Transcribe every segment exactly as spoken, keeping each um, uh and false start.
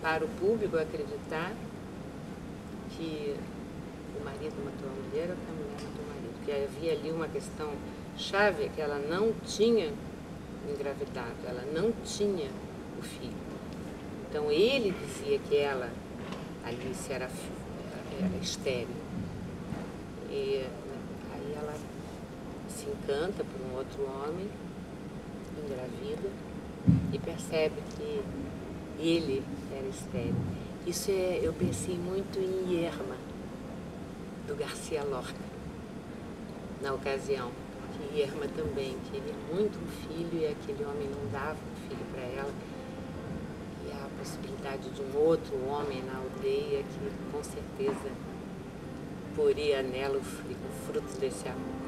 para o público acreditar que o marido matou a mulher ou que a mulher matou o marido. Porque havia ali uma questão chave, que ela não tinha engravidado, ela não tinha o filho. Então ele dizia que ela, Alice, era, era estéril. E aí ela se encanta por um outro homem, engravida, e percebe que ele era estéril. Isso é, eu pensei muito em Irma, do Garcia Lorca, na ocasião. Que Irma também queria muito um filho e aquele homem não dava um filho para ela. E a possibilidade de um outro homem na aldeia que com certeza poria nela o fruto desse amor.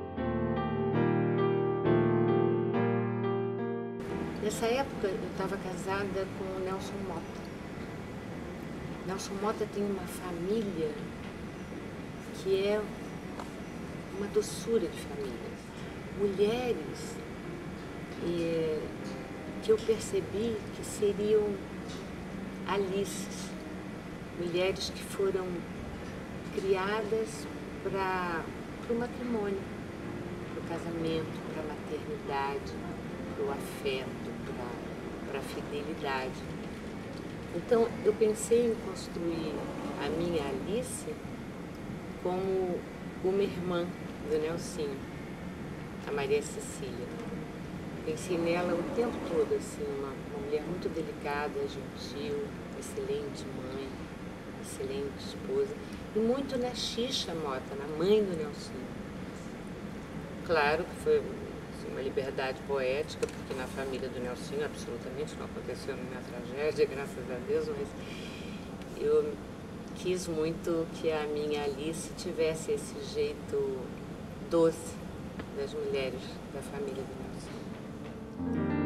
Nessa época eu estava casada com o Nelson Motta. Nelson Motta tem uma família que é uma doçura de família. Mulheres e, que eu percebi que seriam Alices, mulheres que foram criadas para o matrimônio, para o casamento, para a maternidade, para o afeto, para a fidelidade. Então eu pensei em construir a minha Alice como uma irmã do Nelsinho, a Maria Cecília. Pensei nela o tempo todo, assim, uma, uma mulher muito delicada, gentil, excelente mãe, excelente esposa, e muito na Xixa Motta, na mãe do Nelsinho. Claro que foi assim, uma liberdade poética, porque na família do Nelsinho absolutamente não aconteceu nenhuma tragédia, graças a Deus, mas eu quis muito que a minha Alice tivesse esse jeito doce das mulheres da família do Nelsinho.